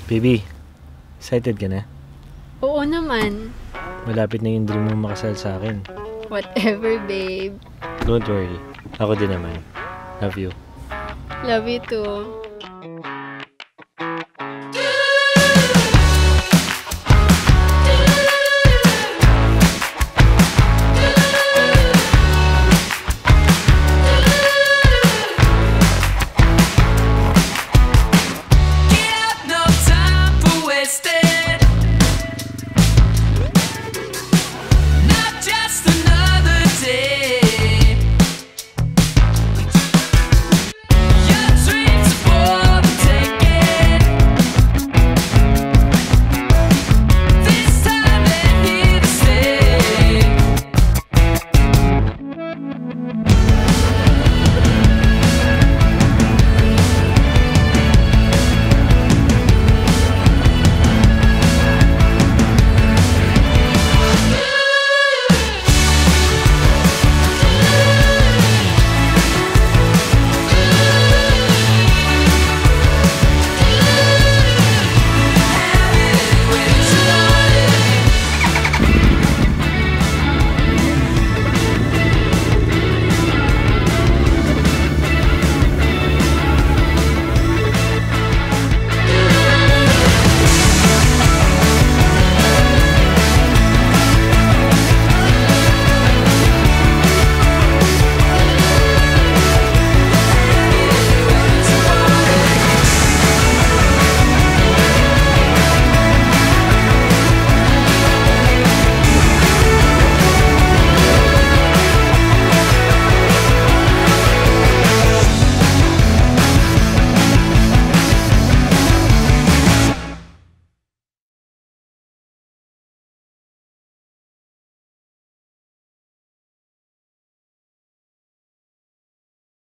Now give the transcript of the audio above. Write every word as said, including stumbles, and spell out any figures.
Baby, excited ka na? Oo naman. Malapit na yung dream mo makasal sa akin. Whatever, babe. Don't worry. Ako din naman. Love you. Love you too.